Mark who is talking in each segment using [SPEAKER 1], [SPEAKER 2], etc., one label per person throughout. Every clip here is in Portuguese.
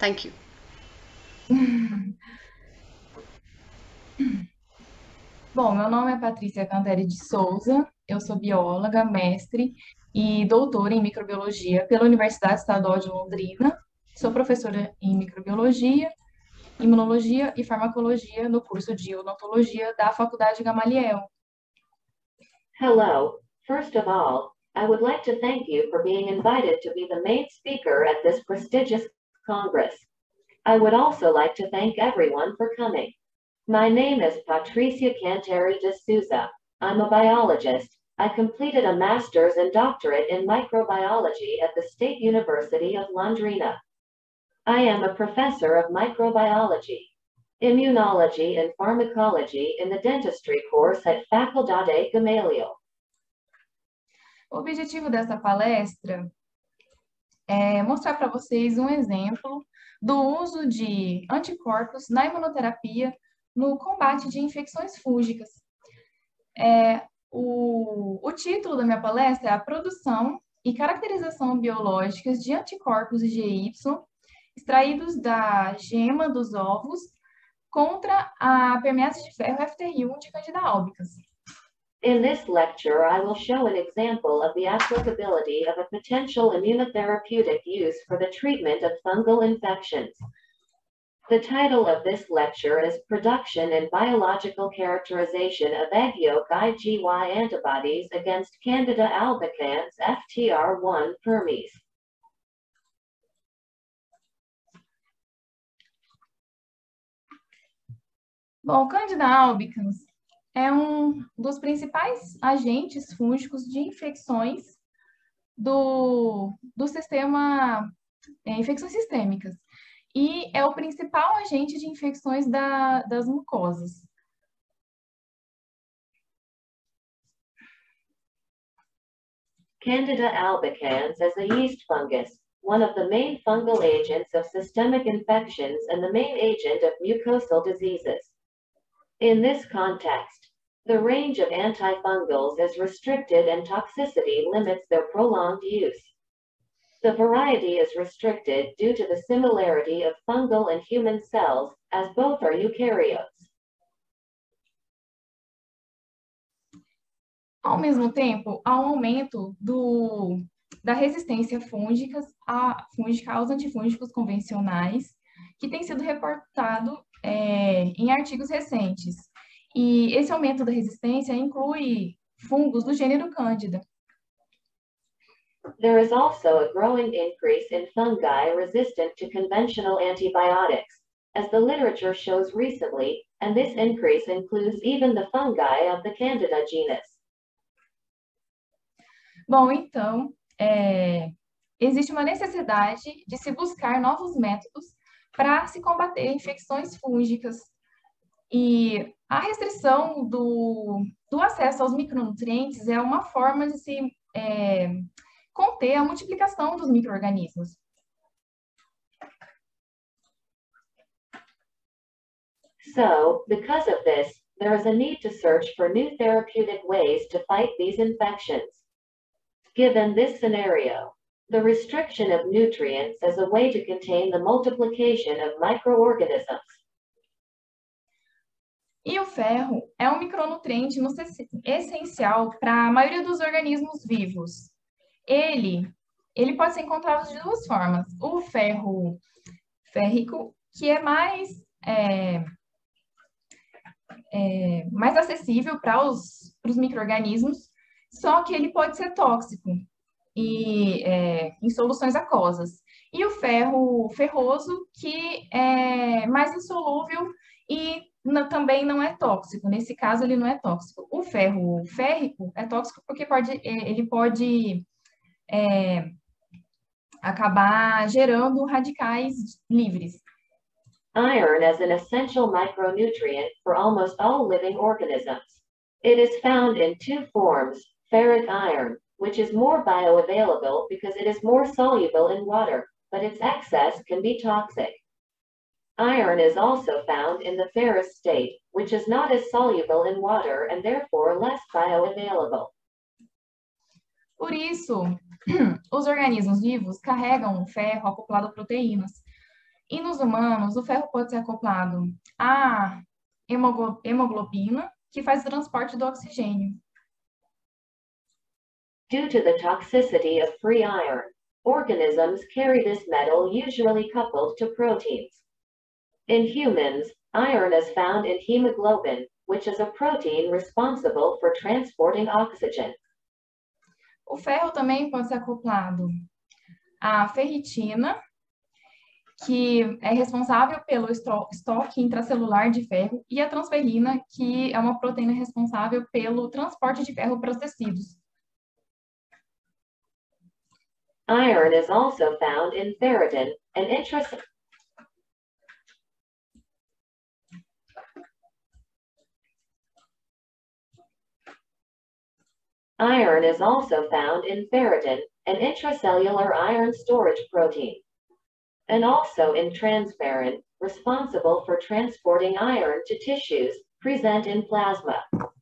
[SPEAKER 1] Thank you.
[SPEAKER 2] Bom, meu nome é Patrícia Canteri de Souza, eu sou bióloga, mestre e doutora em microbiologia pela Universidade Estadual de Londrina. Sou professora em microbiologia, imunologia e farmacologia no curso de odontologia da Faculdade Gamaliel.
[SPEAKER 3] Hello. First of all, I would like to thank you for being invited to be the main speaker at this prestigious Congress. I would also like to thank everyone for coming. My name is Patricia Canteri de Souza. I'm a biologist. I completed a master's and doctorate in microbiology at the State University of Londrina. I am a professor of microbiology, immunology and pharmacology in the dentistry course at Faculdade Gamaliel.
[SPEAKER 2] O objetivo dessa palestra é mostrar para vocês um exemplo do uso de anticorpos na imunoterapia no combate de infecções fúngicas. O título da minha palestra é a produção e caracterização biológicas de anticorpos IgY extraídos da gema dos ovos contra a permease de ferro FTI1 de Candida albicans.
[SPEAKER 3] In this lecture, I will show an example of the applicability of a potential immunotherapeutic use for the treatment of fungal infections. The title of this lecture is Production and Biological Characterization of Egg Yolk IgY Antibodies Against Candida albicans FTR1 Permes.
[SPEAKER 2] Bom, Candida albicans é um dos principais agentes fúngicos de infecções do sistema, infecções sistêmicas. E é o principal agente de infecções das mucosas.
[SPEAKER 3] Candida albicans is a yeast fungus, one of the main fungal agents of systemic infections and the main agent of mucosal diseases. In this context, the range of antifungals is restricted and toxicity limits their prolonged use. The variety is restricted due to the similarity of fungal and human cells, as both are eukaryotes.
[SPEAKER 2] Ao mesmo tempo, há um aumento da resistência fúngica aos antifúngicos convencionais, que tem sido reportado em artigos recentes. E esse aumento da resistência inclui fungos do gênero Cândida.
[SPEAKER 3] There is also a growing increase in fungi resistant to conventional antibiotics, as the literature shows recently, and this increase includes even the fungi of the Candida genus.
[SPEAKER 2] Bom, então, existe uma necessidade de se buscar novos métodos para se combater infecções fúngicas. E a restrição do acesso aos micronutrientes é uma forma de se conter a multiplicação dos micro-organismos.
[SPEAKER 3] So, because of this, there is a need to search for new therapeutic ways to fight these infections. Given this scenario, the restriction of nutrients is a way to contain the multiplication of microorganisms.
[SPEAKER 2] E o ferro é um micronutriente essencial para a maioria dos organismos vivos. Ele pode ser encontrado de duas formas. O ferro férrico, que é mais acessível para os micro-organismos, só que ele pode ser tóxico em soluções aquosas. E o ferro ferroso, que é mais insolúvel e também não é tóxico. Nesse caso, ele não é tóxico. O ferro férrico é tóxico porque ele pode acabar gerando radicais livres.
[SPEAKER 3] Iron is an essential micronutrient for almost all living organisms. It is found in two forms, ferric iron, which is more bioavailable because it is more soluble in water, but its excess can be toxic. Iron is also found in the ferrous state, which is not as soluble in water and therefore less bioavailable.
[SPEAKER 2] Por isso, os organismos vivos carregam ferro acoplado a proteínas. E nos humanos, o ferro pode ser acoplado à hemoglobina, que faz o transporte do oxigênio.
[SPEAKER 3] Due to the toxicity of free iron, organisms carry this metal usually coupled to proteins. In humans, iron is found in hemoglobin, which is a protein responsible for transporting oxygen.
[SPEAKER 2] O ferro também pode ser acoplado à ferritina, que é responsável pelo estoque intracelular de ferro, e a transferrina, que é uma proteína responsável pelo transporte de ferro para os tecidos.
[SPEAKER 3] Iron is also found in ferritin, an Iron is also found in ferritin, an intracellular iron storage protein, and also in transferrin, responsible for transporting iron to tissues, present in plasma.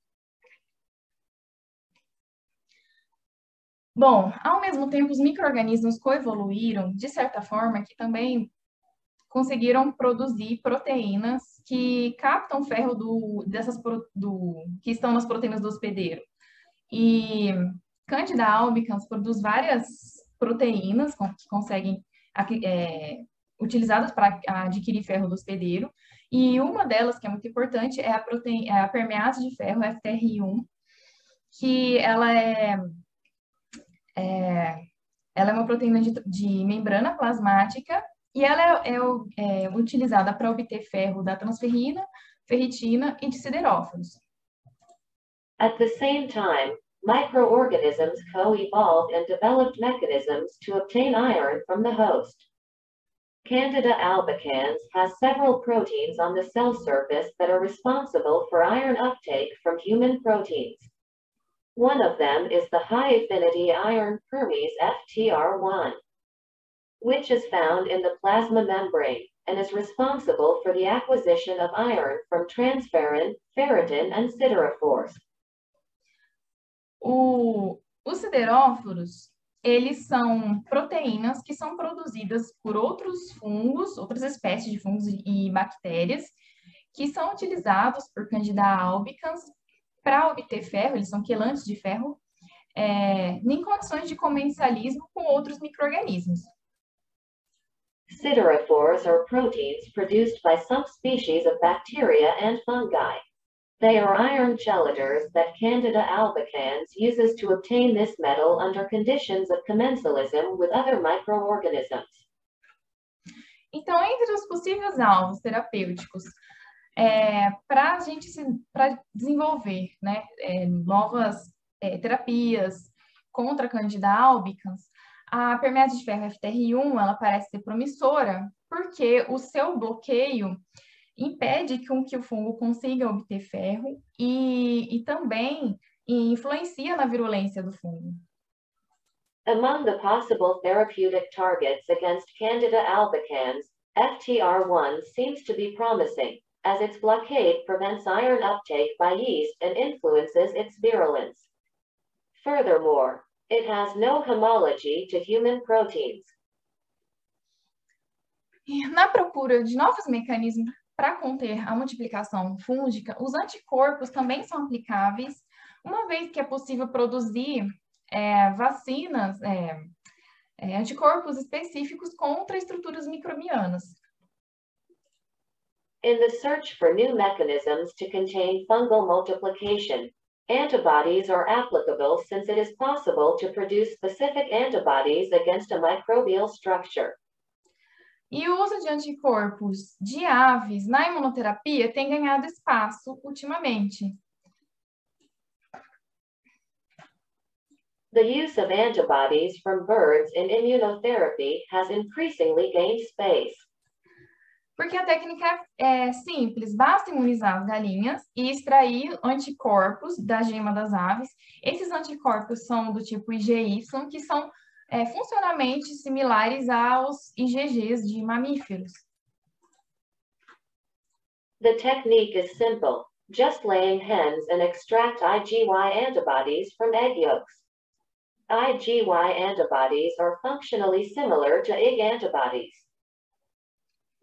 [SPEAKER 2] Bom, ao mesmo tempo, os micro-organismos coevoluíram, de certa forma, que também conseguiram produzir proteínas que captam ferro que estão nas proteínas do hospedeiro. E Candida albicans produz várias proteínas que conseguem utilizadas para adquirir ferro do hospedeiro. E uma delas, que é muito importante, é a permease de ferro, FTR1, que ela é uma proteína de membrana plasmática e ela é utilizada para obter ferro da transferrina, ferritina e de siderófilos.
[SPEAKER 3] At the same time, microorganisms co-evolved and developed mechanisms to obtain iron from the host. Candida albicans has several proteins on the cell surface that are responsible for iron uptake from human proteins. One of them is the high-affinity iron permease FTR1, which is found in the plasma membrane and is responsible for the acquisition of iron from transferrin, ferritin, and siderophores.
[SPEAKER 2] Os sideróforos, eles são proteínas que são produzidas por outros fungos, outras espécies de fungos e bactérias, que são utilizados por Candida albicans para obter ferro, eles são quelantes de ferro, em condições de comencialismo com outros micro-organismos.
[SPEAKER 3] Siderophores are proteins produced by some species of bacteria and fungi. They are iron chelators that Candida albicans uses to obtain this metal under conditions of commensalism with other microorganisms.
[SPEAKER 2] Então, entre os possíveis alvos terapêuticos para desenvolver, né, novas terapias contra a Candida albicans, a permease de ferro FTR1 ela parece ser promissora porque o seu bloqueio impede que o fungo consiga obter ferro e também influencia na virulência do fungo.
[SPEAKER 3] Among the possible therapeutic targets against Candida albicans, FTR1 seems to be promising, as its blockade prevents iron uptake by yeast and influences its virulence. Furthermore, it has no homology to human proteins.
[SPEAKER 2] Na procura de novos mecanismos para conter a multiplicação fúngica, os anticorpos também são aplicáveis, uma vez que é possível produzir vacinas, anticorpos específicos contra estruturas microbianas.
[SPEAKER 3] In the search for new mechanisms to contain fungal multiplication, antibodies are applicable since it is possible to produce specific antibodies against a microbial structure.
[SPEAKER 2] E o uso de anticorpos de aves na imunoterapia tem ganhado espaço ultimamente.
[SPEAKER 3] The use of antibodies from birds in immunotherapy has increasingly gained space.
[SPEAKER 2] Porque a técnica é simples, basta imunizar as galinhas e extrair anticorpos da gema das aves. Esses anticorpos são do tipo IgY, que são funcionalmente similares aos IgGs de mamíferos.
[SPEAKER 3] The technique is simple, just laying hens and extract IgY antibodies from egg yolks. IgY antibodies are functionally similar to egg antibodies.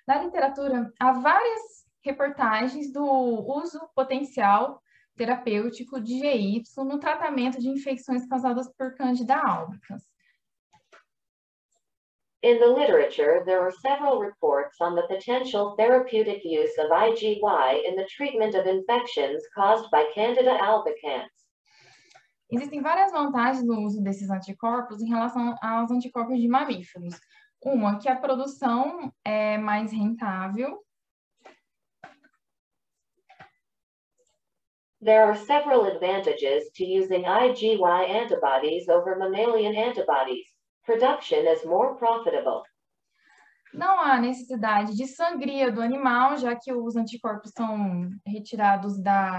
[SPEAKER 2] Na literatura, há várias reportagens do uso potencial terapêutico de GY no tratamento de infecções causadas por Candida albicans.
[SPEAKER 3] In the literature, there are several reports on the potential therapeutic use of IgY in the treatment of infections caused by Candida albicans.
[SPEAKER 2] Existem várias vantagens no uso desses anticorpos em relação aos anticorpos de mamíferos. Uma, que a produção é mais rentável.
[SPEAKER 3] There are several advantages to using IgY antibodies over mammalian antibodies. Production is more profitable.
[SPEAKER 2] Não há necessidade de sangria do animal, já que os anticorpos são retirados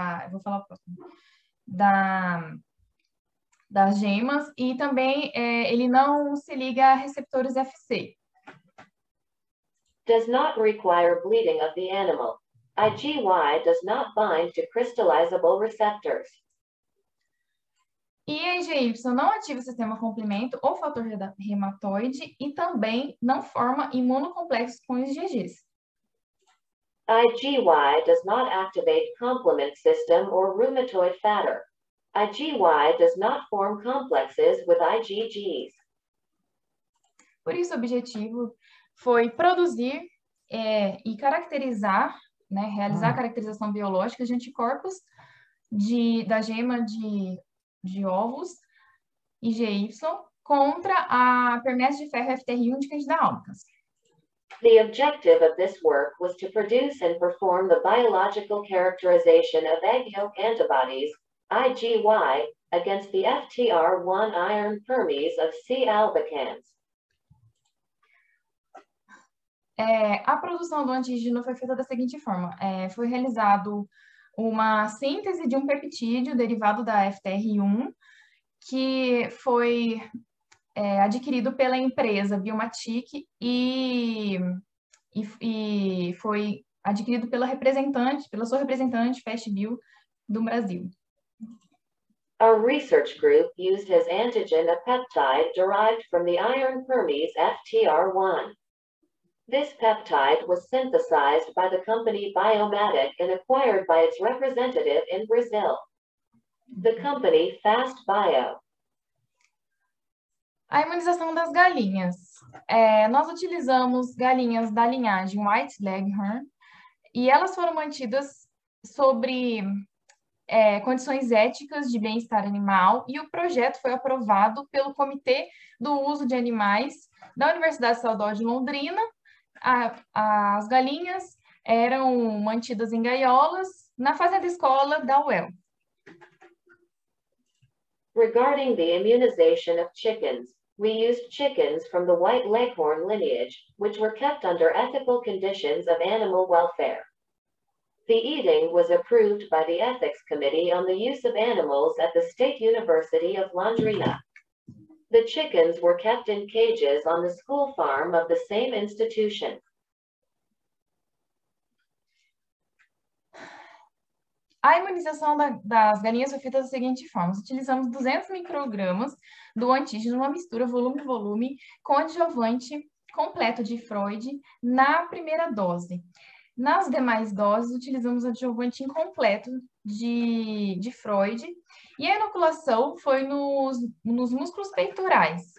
[SPEAKER 2] das gemas, e também ele não se liga a receptores FC.
[SPEAKER 3] Does not require bleeding of the animal. IgY does not bind to crystallizable receptors.
[SPEAKER 2] E a IgY não ativa o sistema complemento ou fator reumatoide e também não forma imunocomplexos com os IgGs.
[SPEAKER 3] IgY does not activate complement system or rheumatoid factor. IgY does not form complexes with IgGs.
[SPEAKER 2] Por isso, o objetivo foi produzir e caracterizar, né, realizar a caracterização biológica de anticorpos da gema de ovos IgY contra a permese de ferro FTR1 de Candida albicans.
[SPEAKER 3] The objective of this work was to produce and perform the biological characterization of egg yolk antibodies, IgY, against the FTR1 iron permes of C. albicans.
[SPEAKER 2] A produção do antígeno foi feita da seguinte forma. Foi realizado uma síntese de um peptídeo derivado da FTR1, que foi adquirido pela empresa Biomatic e foi adquirido pela sua representante, FastBio, do Brasil.
[SPEAKER 3] Our research group used as antigen a peptide derived from the iron permes FTR1. This peptide was synthesized by the company Biomatic and acquired by its representative in Brazil, the company FastBio.
[SPEAKER 2] A imunização das galinhas. Nós utilizamos galinhas da linhagem White Leghorn e elas foram mantidas sobre condições éticas de bem-estar animal, e o projeto foi aprovado pelo Comitê do Uso de Animais da Universidade Estadual de Londrina. As galinhas eram mantidas em gaiolas na fazenda escola da UEL.
[SPEAKER 3] Regarding the immunization of chickens, we used chickens from the White Leghorn lineage, which were kept under ethical conditions of animal welfare. The eating was approved by the Ethics Committee on the Use of Animals at the State University of Londrina. The chickens were kept in cages on the school farm of the same institution.
[SPEAKER 2] A imunização das galinhas foi feita da seguinte forma. Utilizamos 200 microgramas do antígeno, uma mistura volume-volume, com adjuvante completo de Freud na primeira dose. Nas demais doses, utilizamos adjuvante incompleto de Freud, e a inoculação foi nos músculos peitorais.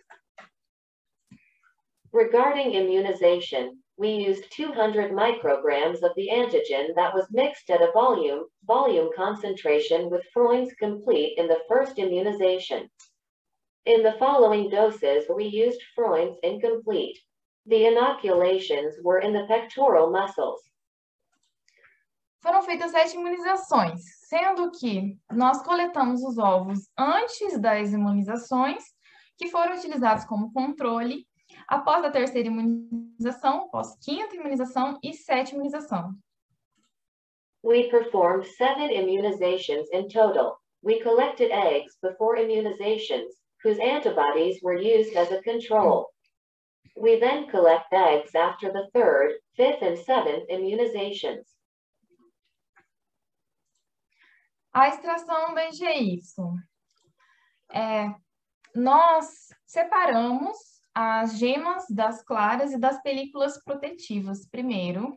[SPEAKER 3] Regarding immunization, we used 200 micrograms of the antigen that was mixed at a volume concentration with Freund's complete in the first immunization. In the following doses, we used Freund's incomplete. The inoculations were in the pectoral muscles.
[SPEAKER 2] Foram feitas 7 imunizações, sendo que nós coletamos os ovos antes das imunizações, que foram utilizados como controle, após a terceira imunização, após quinta imunização e 7ª imunização.
[SPEAKER 3] We performed 7 immunizations in total. We collected eggs before immunizations, whose antibodies were used as a control. We then collect eggs after the 3rd, 5th, and 7th immunizations.
[SPEAKER 2] A extração da IgY. Nós separamos as gemas das claras e das películas protetivas primeiro.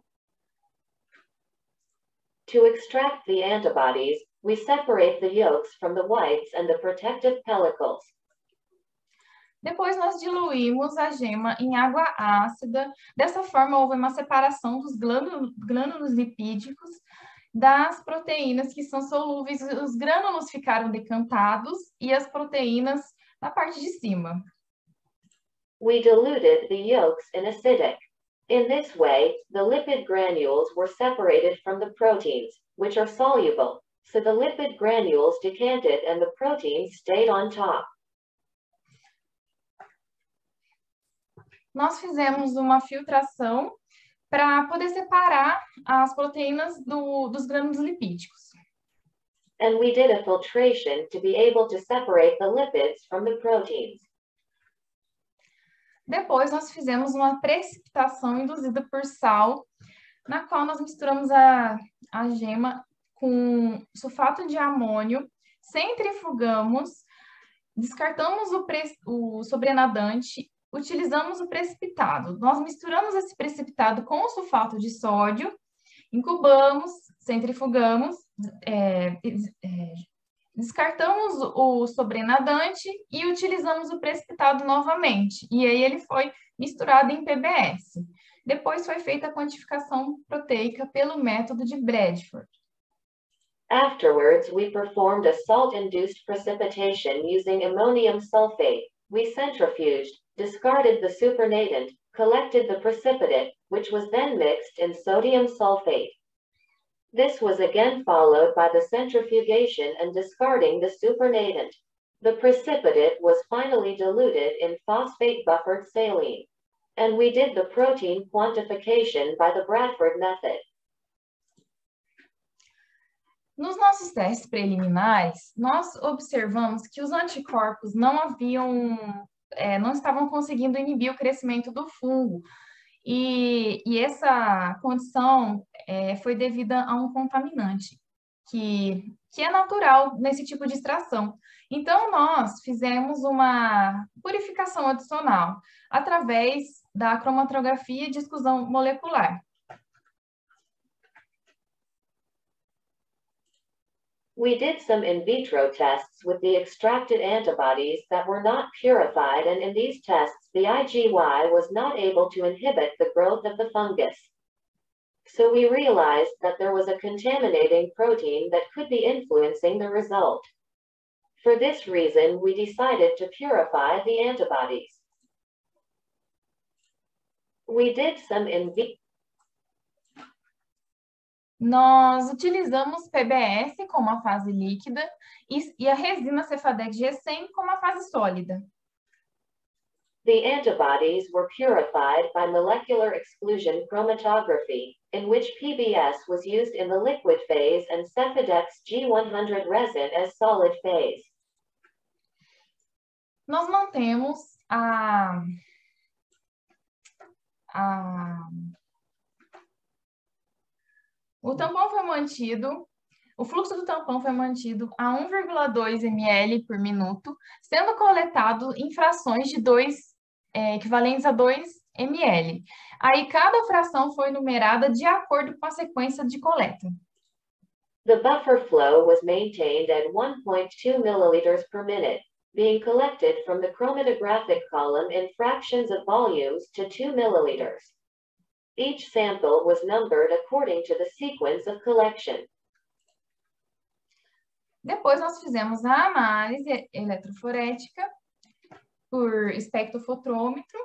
[SPEAKER 3] To extract the antibodies, we separate the yolks from the whites and the protective pellicles.
[SPEAKER 2] Depois nós diluímos a gema em água ácida. Dessa forma, houve uma separação dos glânulos lipídicos das proteínas que são solúveis. Os grânulos ficaram decantados e as proteínas na parte de cima.
[SPEAKER 3] We diluted the yolks in acidic. In this way, the lipid granules were separated from the proteins, which are soluble, so the lipid granules decanted and the proteins stayed on top.
[SPEAKER 2] Nós fizemos uma filtração para poder separar as proteínas dos grânulos lipídicos.
[SPEAKER 3] And we did a filtration to be able to separate the lipids from the proteins.
[SPEAKER 2] Depois, nós fizemos uma precipitação induzida por sal, na qual nós misturamos a gema com sulfato de amônio, centrifugamos, descartamos o sobrenadante, utilizamos o precipitado. Nós misturamos esse precipitado com o sulfato de sódio, incubamos, centrifugamos, descartamos o sobrenadante e utilizamos o precipitado novamente. E aí ele foi misturado em PBS. Depois foi feita a quantificação proteica pelo método de Bradford.
[SPEAKER 3] Afterwards, we performed a salt-induced precipitation using ammonium sulfate. We centrifuged, discarded the supernatant, collected the precipitate, which was then mixed in sodium sulfate. This was again followed by the centrifugation and discarding the supernatant. The precipitate was finally diluted in phosphate buffered saline. And we did the protein quantification by the Bradford method.
[SPEAKER 2] Nos nossos testes preliminares, nós observamos que os anticorpos não estavam conseguindo inibir o crescimento do fungo. E essa condição foi devida a um contaminante, que é natural nesse tipo de extração. Então, nós fizemos uma purificação adicional através da cromatografia de exclusão molecular.
[SPEAKER 3] We did some in vitro tests with the extracted antibodies that were not purified, and in these tests, the IgY was not able to inhibit the growth of the fungus. So we realized that there was a contaminating protein that could be influencing the result. For this reason, we decided to purify the antibodies. We did some in vitro.
[SPEAKER 2] Nós utilizamos PBS como a fase líquida e a resina Cefadec G100 como a fase sólida.
[SPEAKER 3] The antibodies were purified by molecular exclusion chromatography, in which PBS was used in the liquid phase and Cefadex G100 resin as solid phase.
[SPEAKER 2] Nós mantemos o tampão foi mantido, o fluxo do tampão foi mantido a 1,2 ml por minuto, sendo coletado em frações de equivalentes a 2 ml. Aí cada fração foi numerada de acordo com a sequência de coleta.
[SPEAKER 3] The buffer flow was maintained at 1.2 milliliters per minute, being collected from the chromatographic column in fractions of volumes to 2 milliliters. Each sample was numbered according to the sequence of collection.
[SPEAKER 2] Depois nós fizemos a análise eletroforética por espectrofotrômetro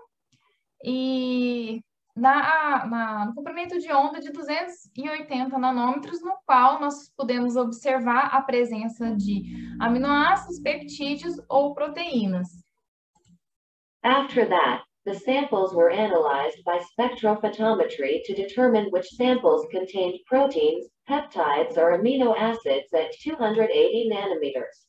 [SPEAKER 2] e no comprimento de onda de 280 nanômetros, no qual nós podemos observar a presença de aminoácidos, peptídeos ou proteínas.
[SPEAKER 3] After that, the samples were analyzed by spectrophotometry to determine which samples contained proteins, peptides, or amino acids at 280 nanometers.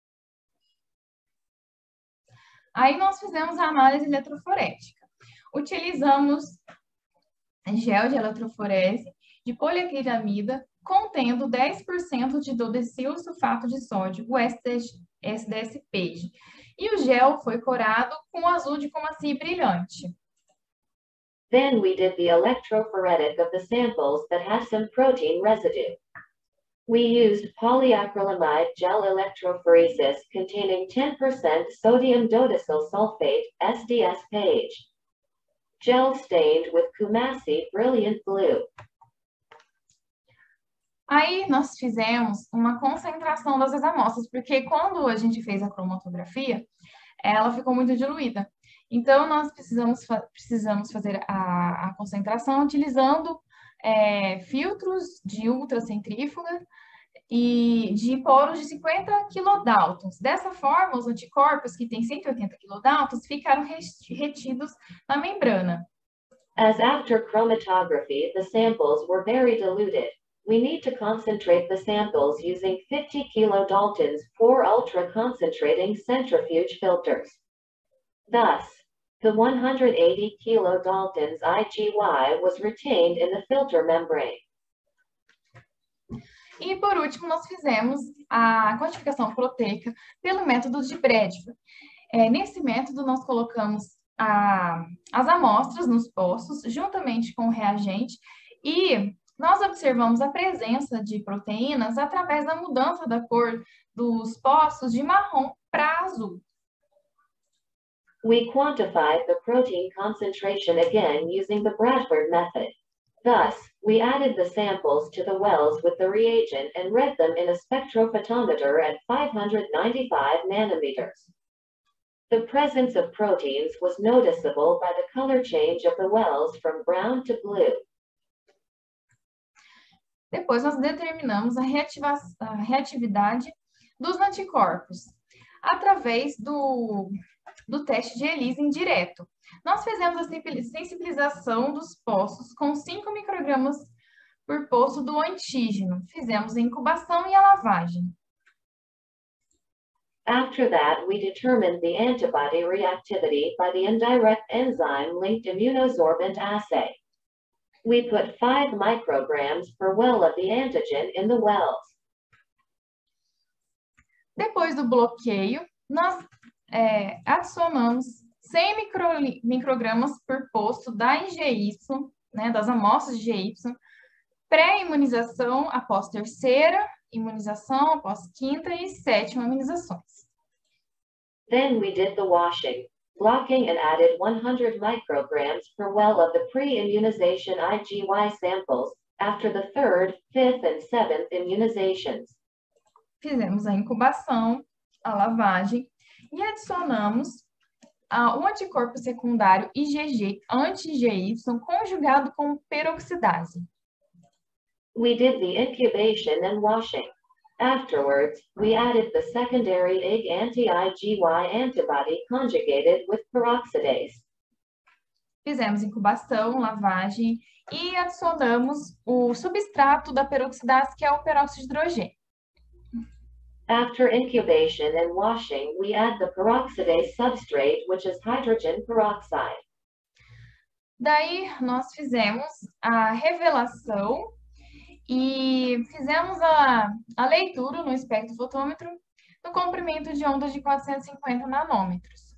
[SPEAKER 2] Aí nós fizemos a análise eletroforética. Utilizamos gel de eletroforese de poliacrilamida contendo 10% de dodecil sulfato de sódio, o SDS-PAGE. e o gel foi corado com azul de Comassi brilhante.
[SPEAKER 3] Then we did the electrophoretic of the samples that had some protein residue. We used polyacrylamide gel electrophoresis containing 10% sodium dodecyl sulfate, SDS-PAGE. Gel stained with Comassi Brilliant Blue.
[SPEAKER 2] Aí nós fizemos uma concentração das amostras, porque quando a gente fez a cromatografia, ela ficou muito diluída. Então, nós precisamos fazer a concentração utilizando filtros de ultracentrífuga e de poros de 50 kilodaltons. Dessa forma, os anticorpos, que têm 180 kilodaltons, ficaram retidos na membrana.
[SPEAKER 3] As after chromatography, the samples were very diluted, we need to concentrate the samples using 50 kilodaltons for ultra-concentrating centrifuge filters. Thus, the 180 kilodaltons IgY was retained in the filter membrane.
[SPEAKER 2] E, por último, nós fizemos a quantificação proteica pelo método de Bradford. Nesse método, nós colocamos as amostras nos poços, juntamente com o reagente, e nós observamos a presença de proteínas através da mudança da cor dos poços de marrom para azul.
[SPEAKER 3] We quantified the protein concentration again using the Bradford method. Thus, we added the samples to the wells with the reagent and read them in a spectrophotometer at 595 nanometers. The presence of proteins was noticeable by the color change of the wells from brown to blue.
[SPEAKER 2] Depois, nós determinamos a reatividade dos anticorpos através do teste de ELISA indireto. Nós fizemos a sensibilização dos poços com 5 microgramas por poço do antígeno. Fizemos a incubação e a lavagem.
[SPEAKER 3] After that, we determined the antibody reactivity by the indirect enzyme-linked immunosorbent assay. We put 5 micrograms per well of the antigen in the wells.
[SPEAKER 2] Depois do bloqueio, nós adicionamos 100 microgramas por poço da IgY, das amostras de IgY, pré-imunização após terceira imunização, após quinta e sétima imunizações.
[SPEAKER 3] Then we did the washing, blocking and added 100 micrograms per well of the pre-immunization IgY samples after the 3rd, 5th, and 7th immunizations.
[SPEAKER 2] Fizemos a incubação, a lavagem e adicionamos o anticorpo secundário IgG anti-GY conjugado com peroxidase.
[SPEAKER 3] We did the incubation and washing. Afterwards, we added the secondary Ig anti-IgY antibody conjugated with peroxidase.
[SPEAKER 2] Fizemos incubação, lavagem e adicionamos o substrato da peroxidase, que é o peróxido de hidrogênio.
[SPEAKER 3] After incubation and washing, we add the peroxidase substrate, which is hydrogen peroxide.
[SPEAKER 2] Daí, nós fizemos a revelação e fizemos a leitura no espectrofotômetro no comprimento de onda de 450 nanômetros.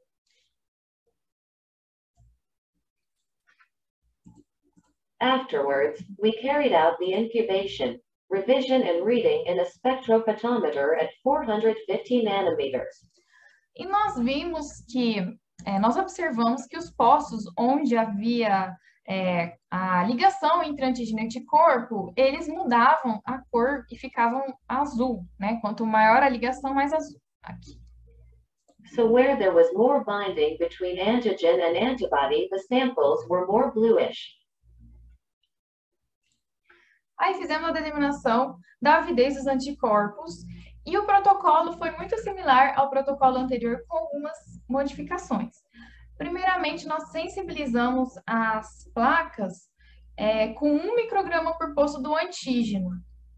[SPEAKER 3] Afterwards, we carried out the incubation, revision and reading in a spectrophotometer at 450 nanometers.
[SPEAKER 2] E nós vimos que, nós observamos que os poços onde havia a ligação entre antígeno e anticorpo, eles mudavam a cor e ficavam azul, Quanto maior a ligação, mais azul. Aqui.
[SPEAKER 3] So where there was more binding between antigen and antibody, the samples were more bluish.
[SPEAKER 2] Aí fizemos a determinação da avidez dos anticorpos e o protocolo foi muito similar ao protocolo anterior com algumas modificações. Primeiramente, nós sensibilizamos as placas com 1 micrograma por poço do antígeno.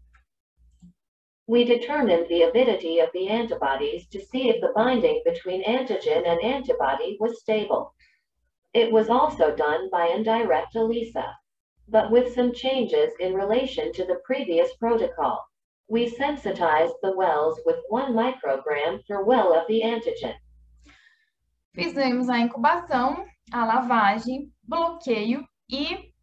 [SPEAKER 3] We determined the avidity of the antibodies to see if the binding between antigen and antibody was stable. It was also done by indirect ELISA, but with some changes in relation to the previous protocol. We sensitized the wells with 1 microgram per well of the antigen.
[SPEAKER 2] Fizemos a incubação, a lavagem, bloqueio e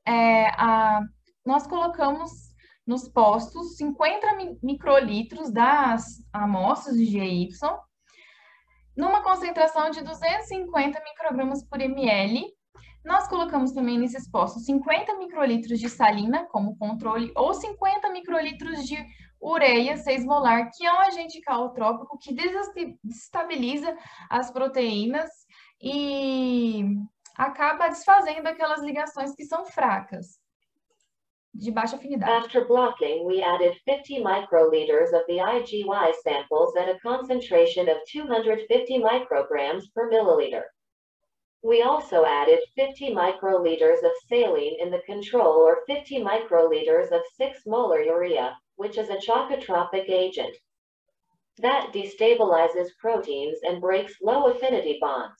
[SPEAKER 2] nós colocamos nos postos 50 microlitros das amostras de GY, numa concentração de 250 microgramas por ml. Nós colocamos também nesses postos 50 microlitros de salina como controle ou 50 microlitros de ureia 6 molar, que é um agente calotrópico que desestabiliza as proteínas e acaba desfazendo aquelas ligações que são fracas, de baixa afinidade.
[SPEAKER 3] After blocking, we added 50 microliters of the IgY samples at a concentration of 250 micrograms per milliliter. We also added 50 microliters of saline in the control or 50 microliters of 6 molar urea, which is a chocotropic agent. That destabilizes proteins and breaks low affinity bonds.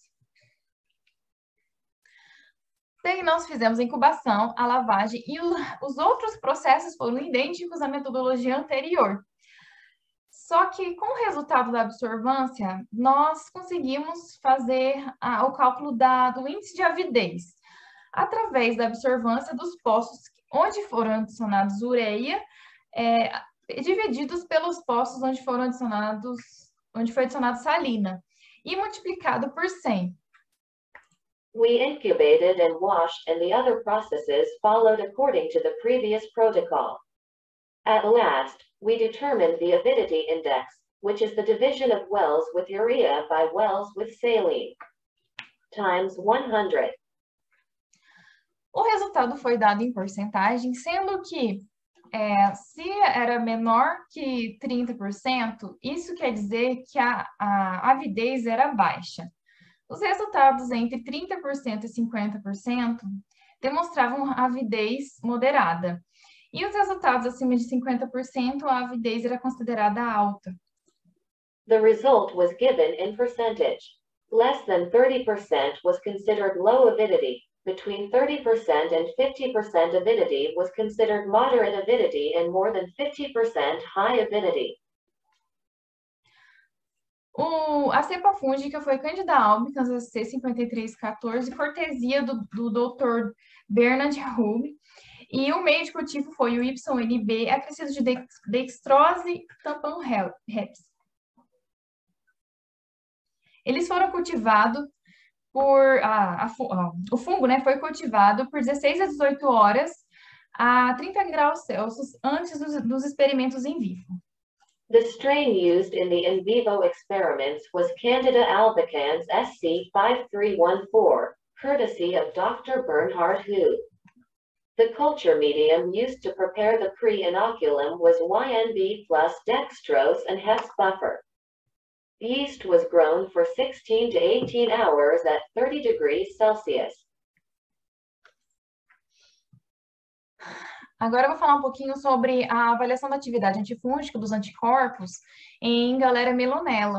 [SPEAKER 2] Daí nós fizemos a incubação, a lavagem e os outros processos foram idênticos à metodologia anterior. Só que com o resultado da absorvância, nós conseguimos fazer o cálculo do índice de avidez através da absorvância dos postos onde foram adicionados ureia, divididos pelos postos onde foi adicionado salina e multiplicado por 100.
[SPEAKER 3] We incubated and washed, and the other processes followed according to the previous protocol. At last, we determined the avidity index, which is the division of wells with urea by wells with saline, times 100.
[SPEAKER 2] O resultado foi dado em porcentagem, sendo que se era menor que 30%, isso quer dizer que a avidez era baixa. Os resultados entre 30% e 50% demonstravam avidez moderada. E os resultados acima de 50%, a avidez era considerada alta.
[SPEAKER 3] The result was given in percentage. Less than 30% was considered low avidity. Between 30% and 50% avidity was considered moderate avidity, and more than 50% high avidity.
[SPEAKER 2] A cepa fúngica foi Candida albicans C5314, cortesia do Dr. Bernard Hube, e o meio de cultivo foi o YNB acrescido de dextrose tampão reps. Eles foram cultivados o fungo, foi cultivado por 16 a 18 horas a 30 graus Celsius antes dos experimentos em vivo.
[SPEAKER 3] The strain used in the in vivo experiments was Candida albicans SC5314, courtesy of Dr. Bernhard Hu. The culture medium used to prepare the pre-inoculum was YNB plus dextrose and Hex buffer. Yeast was grown for 16 to 18 hours at 30 degrees Celsius.
[SPEAKER 2] Agora eu vou falar um pouquinho sobre a avaliação da atividade antifúngica dos anticorpos em Galera melonella.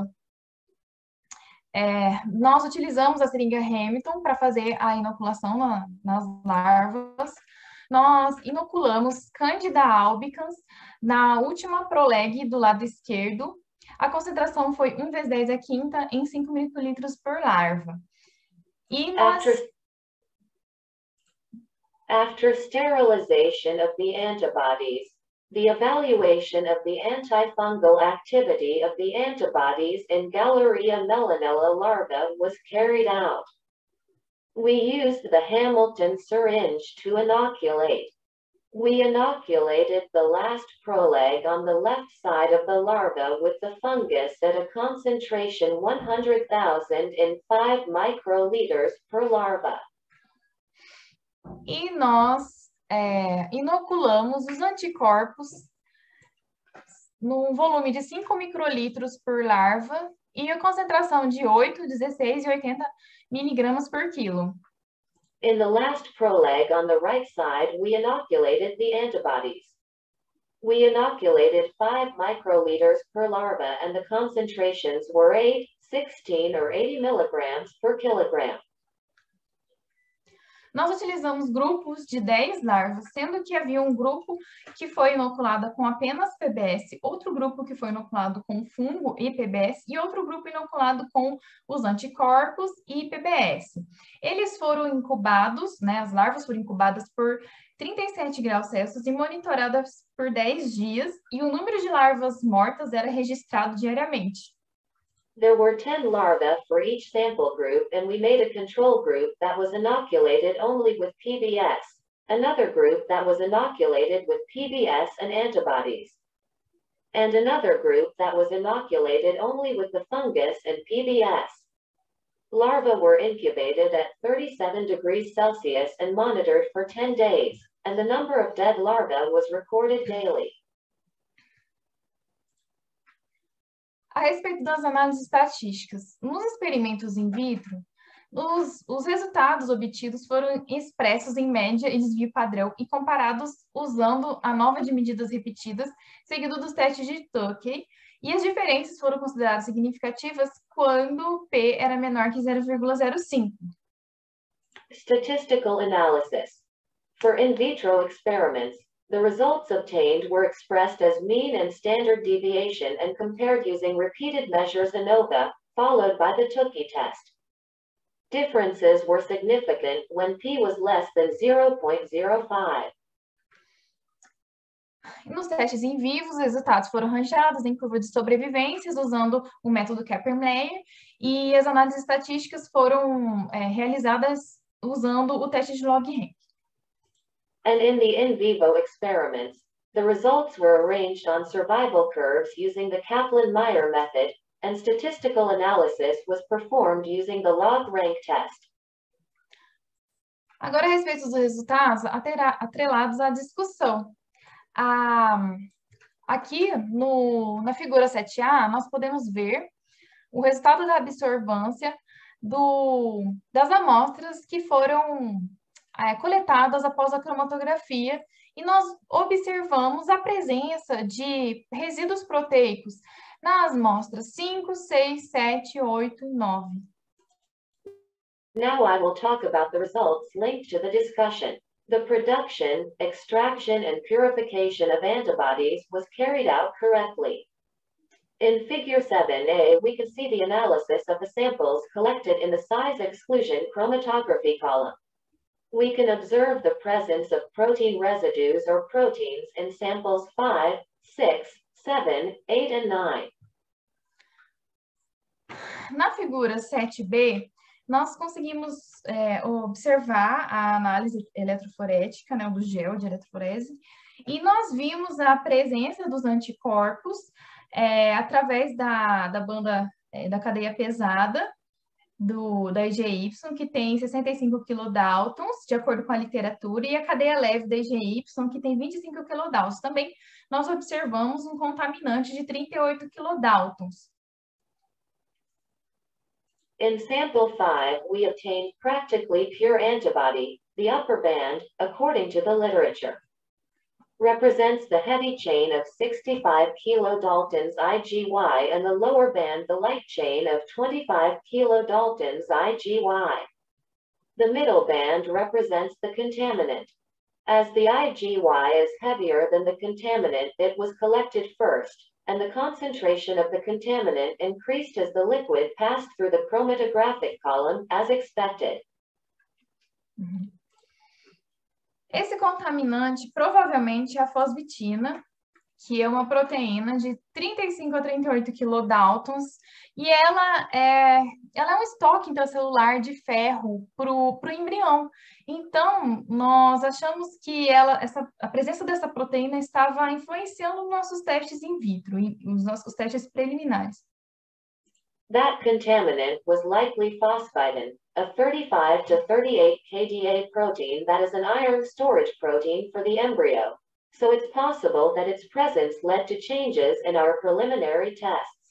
[SPEAKER 2] Nós utilizamos a seringa Hamilton para fazer a inoculação nas larvas. Nós inoculamos Candida albicans na última proleg do lado esquerdo. A concentração foi 1 × 10⁵ em 5 microlitros por larva. E nós...
[SPEAKER 3] After sterilization of the antibodies, the evaluation of the antifungal activity of the antibodies in Galleria melonella larvae was carried out. We used the Hamilton syringe to inoculate. We inoculated the last proleg on the left side of the larva with the fungus at a concentration 100,000 in 5 microliters per larva.
[SPEAKER 2] E nós inoculamos os anticorpos num volume de 5 microlitros por larva e a concentração de 8, 16 e 80 miligramas por quilo.
[SPEAKER 3] In the last proleg on the right side, we inoculated the antibodies. We inoculated 5 microliters per larva, and the concentrations were 8, 16, or 80 milligrams per kilogram.
[SPEAKER 2] nós utilizamos grupos de 10 larvas, sendo que havia um grupo que foi inoculado com apenas PBS, outro grupo que foi inoculado com fungo e PBS, e outro grupo inoculado com os anticorpos e PBS. Eles foram incubados, né, as larvas foram incubadas por 37 graus Celsius e monitoradas por 10 dias, e o número de larvas mortas era registrado diariamente.
[SPEAKER 3] There were 10 larvae for each sample group, and we made a control group that was inoculated only with PBS, another group that was inoculated with PBS and antibodies, and another group that was inoculated only with the fungus and PBS. Larvae were incubated at 37 degrees Celsius and monitored for 10 days, and the number of dead larvae was recorded daily.
[SPEAKER 2] A respeito das análises estatísticas, nos experimentos in vitro, os resultados obtidos foram expressos em média e desvio padrão e comparados usando a nova de medidas repetidas, seguido dos testes de Tukey, e as diferenças foram consideradas significativas quando P era menor que 0,05.
[SPEAKER 3] Statistical analysis. For in vitro experiments, the results obtained were expressed as mean and standard deviation and compared using repeated measures ANOVA, followed by the Tukey test. Differences were significant when P was less than 0.05.
[SPEAKER 2] Nos testes em vivo, os resultados foram rangeados em curva de sobrevivências usando o método Kaplan-Meier, e as análises estatísticas foram realizadas usando o teste de log-rank.
[SPEAKER 3] And in the in vivo experiments, the results were arranged on survival curves using the Kaplan-Meier method, and statistical analysis was performed using the log-rank test.
[SPEAKER 2] Agora, a respeito dos resultados atrelados à discussão. Aqui, na figura 7A, nós podemos ver o resultado da absorvância das amostras que foram coletadas após a cromatografia, e nós observamos a presença de resíduos proteicos nas amostras 5, 6, 7, 8 e 9.
[SPEAKER 3] Now I will talk about the results linked to the discussion. The production, extraction, and purification of antibodies was carried out correctly. In Figure 7a, we can see the analysis of the samples collected in the size exclusion chromatography column. We can observe the presence of protein residues or proteins in samples 5, 6, 7, 8, and 9.
[SPEAKER 2] Na figura 7b, nós conseguimos observar a análise eletroforética, né, do gel de eletroforese, e nós vimos a presença dos anticorpos através da banda da cadeia pesada da IgY, que tem 65 kilodaltons, de acordo com a literatura, e a cadeia leve da IgY, que tem 25 kilodaltons. Também nós observamos um contaminante de 38 kilodaltons.
[SPEAKER 3] In sample 5, we obtained practically pure antibody. The upper band, according to the literature, represents the heavy chain of 65 kilodaltons IgY, and the lower band the light chain of 25 kilodaltons IgY. The middle band represents the contaminant. As the IgY is heavier than the contaminant, it was collected first, and the concentration of the contaminant increased as the liquid passed through the chromatographic column as expected.
[SPEAKER 2] Esse contaminante provavelmente é a fosbitina, que é uma proteína de 35 a 38 kilodaltons, e ela é um estoque intracelular de ferro para o embrião. Então, nós achamos que a presença dessa proteína estava influenciando os nossos testes in vitro, os nossos testes preliminares.
[SPEAKER 3] That contaminant was likely phosphidin, a 35 to 38 kDa protein that is an iron storage protein for the embryo. So it's possible that its presence led to changes in our preliminary tests.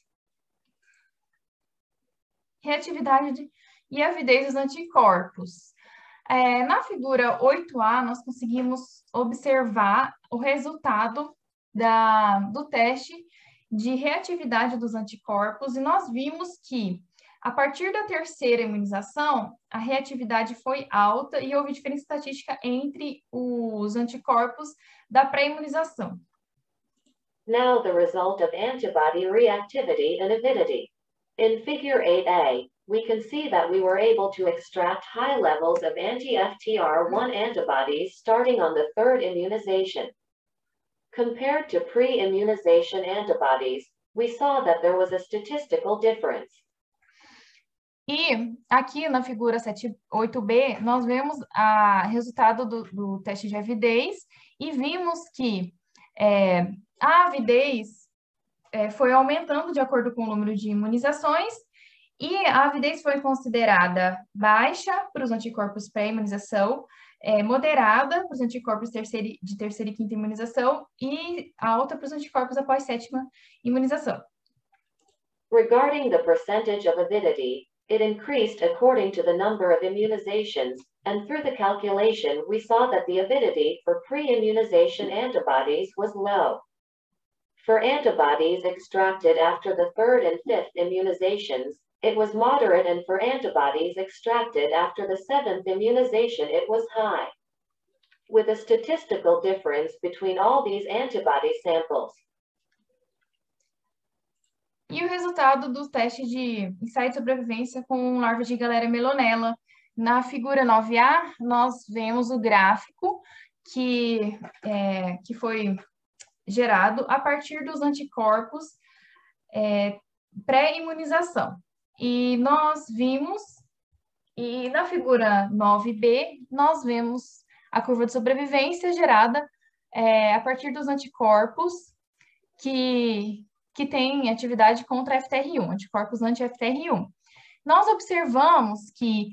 [SPEAKER 2] Reatividade e avidez dos anticorpos. Na figura 8A, nós conseguimos observar o resultado do teste de reatividade dos anticorpos, e nós vimos que A partir da terceira imunização, a reatividade foi alta e houve diferença estatística entre os anticorpos da pré-imunização.
[SPEAKER 3] Now the result of antibody reactivity and avidity. In figure 8a, we can see that we were able to extract high levels of anti-FTR1 antibodies starting on the third immunization. Compared to pre-immunization antibodies, we saw that there was a statistical difference.
[SPEAKER 2] E aqui na figura 8b, nós vemos o resultado do teste de avidez e vimos que a avidez foi aumentando de acordo com o número de imunizações e a avidez foi considerada baixa para os anticorpos pré-imunização, moderada para os anticorpos de terceira e quinta imunização e alta para os anticorpos após sétima imunização.
[SPEAKER 3] Regarding the percentage of avidity, it increased according to the number of immunizations, and through the calculation, we saw that the avidity for pre-immunization antibodies was low. For antibodies extracted after the third and fifth immunizations, it was moderate, and for antibodies extracted after the seventh immunization, it was high, with a statistical difference between all these antibody samples.
[SPEAKER 2] E o resultado do teste de ensaio de sobrevivência com larvas de Galeria melonella. Na figura 9A, nós vemos o gráfico que foi gerado a partir dos anticorpos pré-imunização. E nós vimos, e na figura 9B, nós vemos a curva de sobrevivência gerada a partir dos anticorpos que tem atividade contra FTR1, anticorpos anti-FTR1. Nós observamos que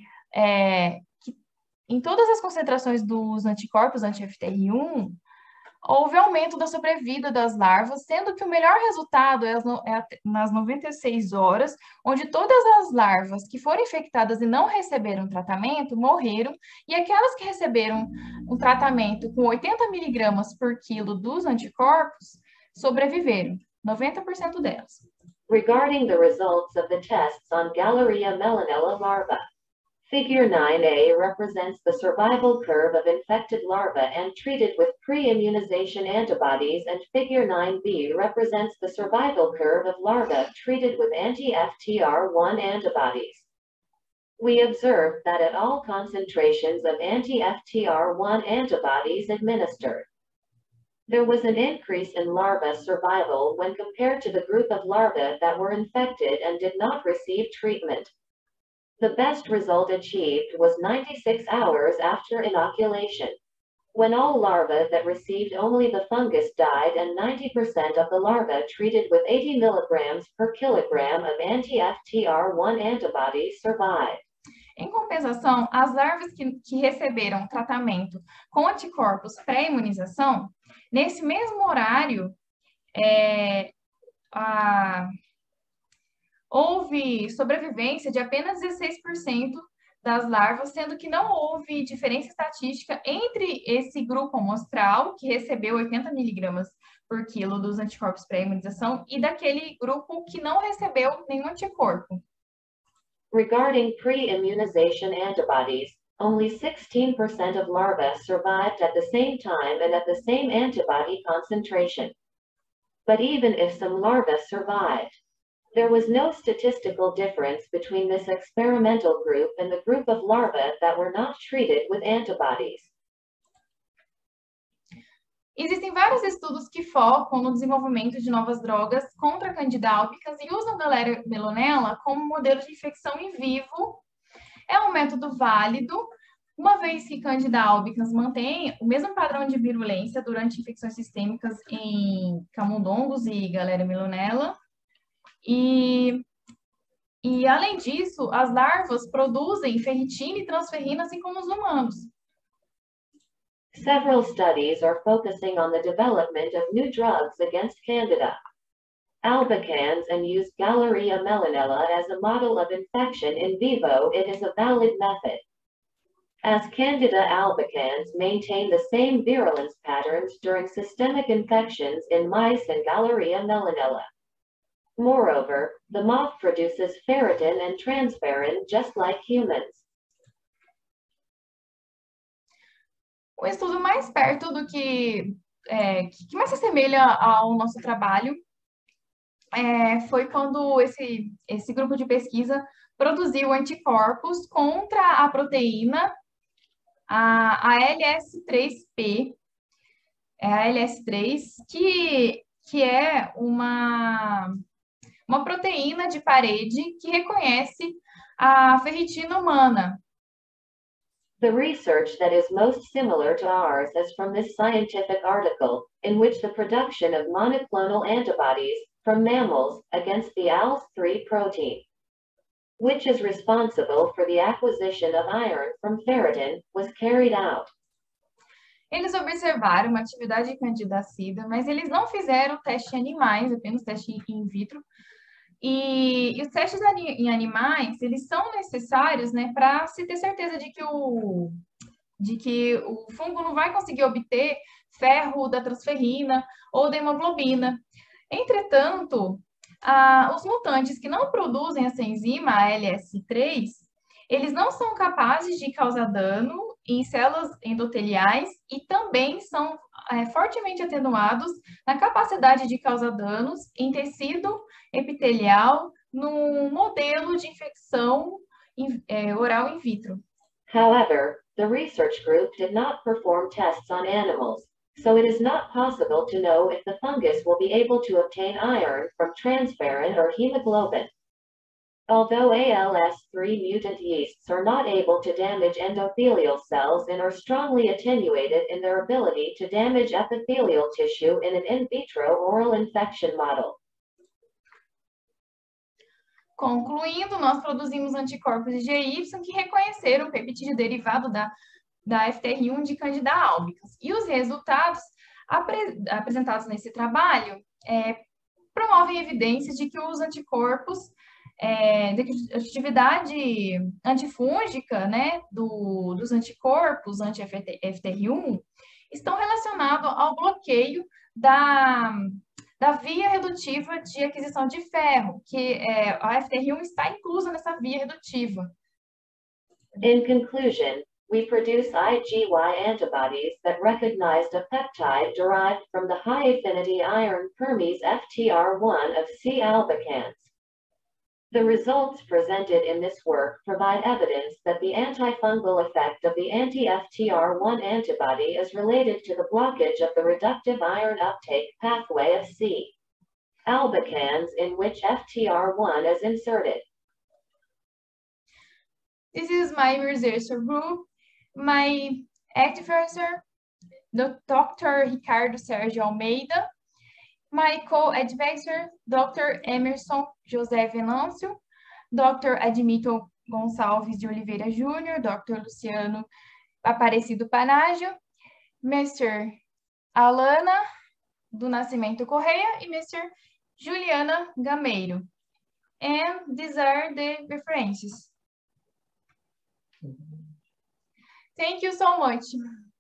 [SPEAKER 2] em todas as concentrações dos anticorpos anti-FTR1, houve aumento da sobrevida das larvas, sendo que o melhor resultado é nas 96 horas, onde todas as larvas que foram infectadas e não receberam tratamento morreram, e aquelas que receberam um tratamento com 80 miligramas por quilo dos anticorpos sobreviveram. 90% delas.
[SPEAKER 3] Regarding the results of the tests on Galeria melonella larvae, figure 9a represents the survival curve of infected larvae and treated with pre-immunization antibodies, and figure 9b represents the survival curve of larvae treated with anti-FTR1 antibodies. We observed that at all concentrations of anti-FTR1 antibodies administered, there was an increase in larva survival when compared to the group of larvae that were infected and did not receive treatment. The best result achieved was 96 hours after inoculation, when all larvae that received only the fungus died and 90% of the larvae treated with 80 milligrams per kilogram of anti-FTR1 antibodies survived.
[SPEAKER 2] Em compensação, as larvas que receberam tratamento com anticorpos pré-imunização, nesse mesmo horário, houve sobrevivência de apenas 16% das larvas, sendo que não houve diferença estatística entre esse grupo amostral, que recebeu 80 miligramas por quilo dos anticorpos pré-imunização, e daquele grupo que não recebeu nenhum anticorpo.
[SPEAKER 3] Regarding pre-immunization antibodies, only 16% of larvae survived at the same time and at the same antibody concentration. But even if some larvae survived, there was no statistical difference between this experimental group and the group of larvae that were not treated with antibodies.
[SPEAKER 2] Existem vários estudos que focam no desenvolvimento de novas drogas contra Candida albicans e usam Galeria melonella como modelo de infecção em vivo. É um método válido, uma vez que Candida albicans mantém o mesmo padrão de virulência durante infecções sistêmicas em camundongos e Galeria melonella. E além disso, as larvas produzem ferritina e transferrina, assim como os humanos.
[SPEAKER 3] Several studies are focusing on the development of new drugs against Candida albicans and use Galeria melonella as a model of infection in vivo. It is a valid method, as Candida albicans maintain the same virulence patterns during systemic infections in mice and Galeria melonella. Moreover, the moth produces ferritin and transferrin just like humans.
[SPEAKER 2] O estudo mais perto do que mais se assemelha ao nosso trabalho foi quando esse grupo de pesquisa produziu anticorpos contra a proteína, a LS3P, a LS3, que é uma proteína de parede que reconhece a ferritina humana.
[SPEAKER 3] The research that is most similar to ours is from this scientific article, in which the production of monoclonal antibodies from mammals against the ALS3 protein, which is responsible for the acquisition of iron from ferritin, was carried out.
[SPEAKER 2] Eles observaram uma atividade candidacida, mas eles não fizeram teste em animais, apenas teste in vitro. E os testes em animais, eles são necessários, né, para se ter certeza de que o fungo não vai conseguir obter ferro da transferrina ou da hemoglobina. Entretanto, os mutantes que não produzem essa enzima, a LS3, eles não são capazes de causar dano em células endoteliais e também são fortemente atenuados na capacidade de causar danos em tecido epitelial num modelo de infecção oral in vitro.
[SPEAKER 3] However, the research group did not perform tests on animals, so it is not possible to know if the fungus will be able to obtain iron from transferrin or hemoglobin. Although ALS3 mutant yeasts are not able to damage endothelial cells and are strongly attenuated in their ability to damage epithelial tissue in an in vitro oral infection model.
[SPEAKER 2] Concluindo, nós produzimos anticorpos IgY que reconheceram o peptídeo derivado da FTR1 de Candida albicans. E os resultados apresentados nesse trabalho promovem evidências de que os anticorpos, de que a atividade antifúngica, né, dos anticorpos anti-FTR1 estão relacionados ao bloqueio da via redutiva de aquisição de ferro, que a FTR1 está inclusa nessa via redutiva.
[SPEAKER 3] In conclusion, we produce IgY antibodies that recognized a peptide derived from the high-affinity iron permes FTR1 of C. albicans. The results presented in this work provide evidence that the antifungal effect of the anti-FTR1 antibody is related to the blockage of the reductive iron uptake pathway of C. albicans in which FTR1 is inserted.
[SPEAKER 2] This is my research group. My advisor, Dr. Ricardo Sérgio Almeida. My co-advisor, Dr. Emerson José Venâncio, Dr. Admito Gonçalves de Oliveira Júnior, Dr. Luciano Aparecido Panágio, Mr. Alana do Nascimento Correia e Mr. Juliana Gameiro. And these are the references. Thank you so much.